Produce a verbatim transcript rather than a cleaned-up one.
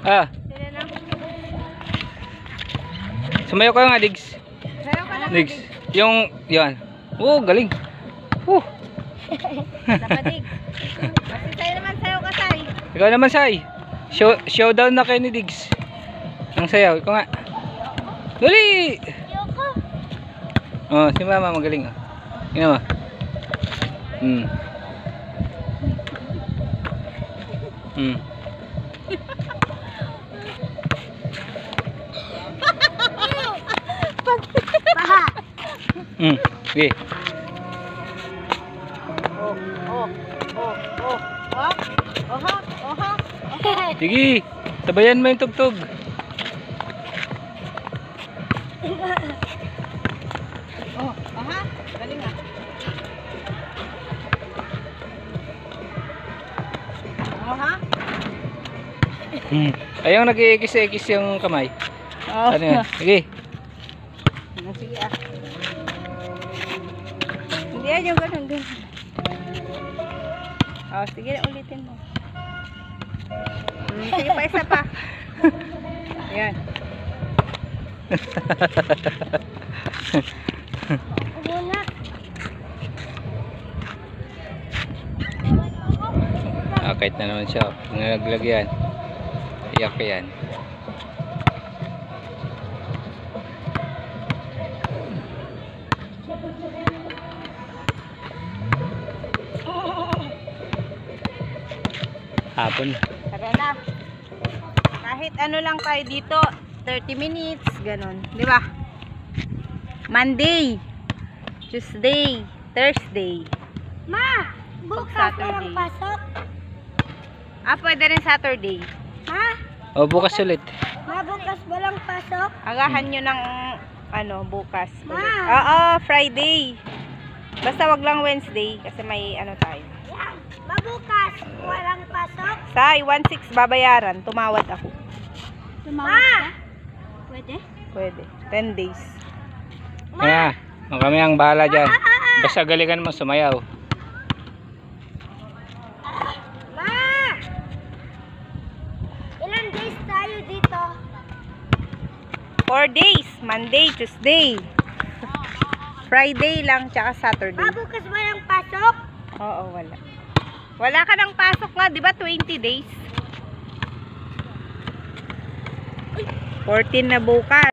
Ah. Sumayaw ka nga, Diggs. Sayaw ka lang, Diggs. Yung, yan. Oh, galing. Oh. Dapat, Diggs. Kasi sa'yo naman sayaw ka, Say. Ikaw naman, Say. Show, showdown na kayo ni Diggs. Ang sayaw. Ikaw nga. Dali! Oh, si Mama magaling. Oh. Tingnan mo. Hmm. Hmm. Hmm. Okay. Oh, oh, oh, oh. Oh, oha, oha. Sige. Sabayan mo yung tugtog. Oh, aha. Galing ah. Oha. Hmm. Ayaw nag-iikis-ikis yung kamay. Oh. Ano yan? Sige. Sige ah. Hindi yan yung ganun, ganun. Oh, sige na ulitin mo. Hmm, sige pa, isa pa. Ayan. Ah, kahit na naman siya. Nalaglag yan. Iyak yan. Hapon. Tara na. Kahit ano lang tayo dito, thirty minutes, ganun. Di ba? Monday, Tuesday, Thursday. Ma, bukas walang pasok. Ah, pwede rin Saturday. Ha? O, bukas ulit. Ma, bukas walang pasok. Agahan nyo ng ano, bukas. Ma. Oo, Friday. Basta wag lang Wednesday kasi may ano tayo. Yan. Ma, bukas walang pasok. Say, one six babayaran. Tumawad ako. Tumawag ka? Pwede? Pwede. ten days. Kaya, kami ang bahala dyan. Basta galingan mo sumayaw. Ma! Ilan days tayo dito? four days. Monday, Tuesday. Friday lang, tsaka Saturday. Ma, bukas walang pasok. Oo, wala. Wala ka ng pasok nga, di ba? twenty days. fourteen na bukas.